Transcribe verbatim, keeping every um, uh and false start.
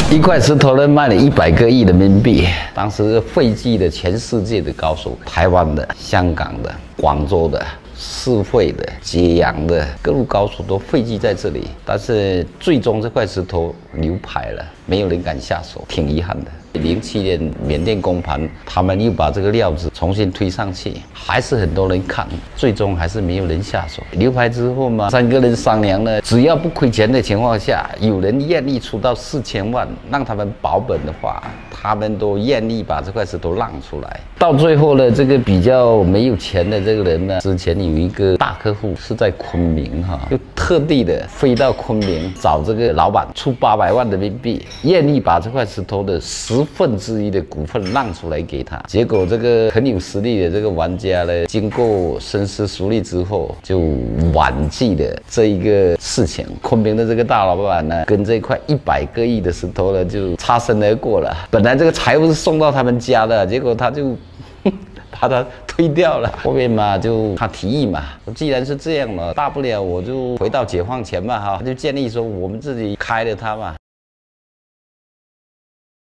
一块石头呢卖了一百个亿人民币。当时汇集的全世界的高手，台湾的、香港的、广州的、四会的、揭阳的各路高手都汇集在这里。但是最终这块石头流牌了，没有人敢下手，挺遗憾的。 零七年缅甸公盘，他们又把这个料子重新推上去，还是很多人看，最终还是没有人下手。流牌之后嘛，三个人商量呢，只要不亏钱的情况下，有人愿意出到四千万让他们保本的话，他们都愿意把这块石头让出来。到最后呢，这个比较没有钱的这个人呢，之前有一个大客户是在昆明哈，就特地的飞到昆明找这个老板出八百万人民币，愿意把这块石头的十 十分之一的股份让出来给他，结果这个很有实力的这个玩家呢，经过深思熟虑之后，就婉拒了这一个事情。昆明的这个大老板呢，跟这块一百个亿的石头呢，就擦身而过了。本来这个财物是送到他们家的，结果他就把它推掉了。后面嘛，就他提议嘛，既然是这样了，大不了我就回到解放前嘛，哈，就建议说我们自己开了它嘛。